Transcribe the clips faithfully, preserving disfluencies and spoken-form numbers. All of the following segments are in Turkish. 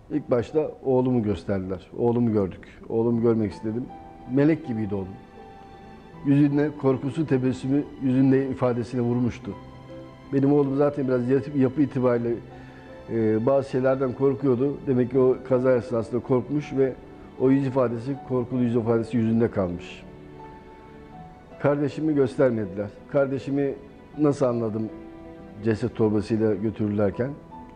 İlk başta oğlumu gösterdiler. Oğlumu gördük. Oğlumu görmek istedim. Melek gibiydi oğlum. Yüzünde korkusu, tebessümü yüzünde ifadesine vurmuştu. Benim oğlum zaten biraz yapı itibariyle e, bazı şeylerden korkuyordu. Demek ki o kaza esnasında korkmuş ve o yüz ifadesi, korkulu yüz ifadesi yüzünde kalmış. Kardeşimi göstermediler. Kardeşimi nasıl anladım ceset torbasıyla götürürlerken?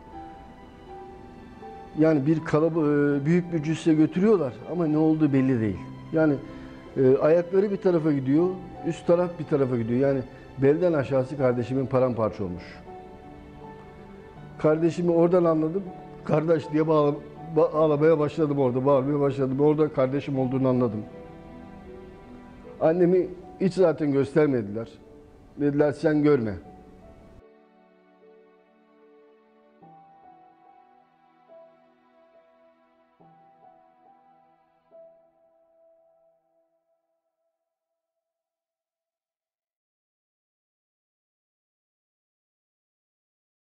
Yani bir kalabalık, büyük bir cüsse götürüyorlar ama ne olduğu belli değil. Yani e, ayakları bir tarafa gidiyor, üst taraf bir tarafa gidiyor. Yani belden aşağısı kardeşimin paramparça olmuş. Kardeşimi oradan anladım. Kardeş diye bağla, ağlamaya başladım orada, bağırmaya başladım. Orada kardeşim olduğunu anladım. Annemi hiç zaten göstermediler. Dediler sen görme.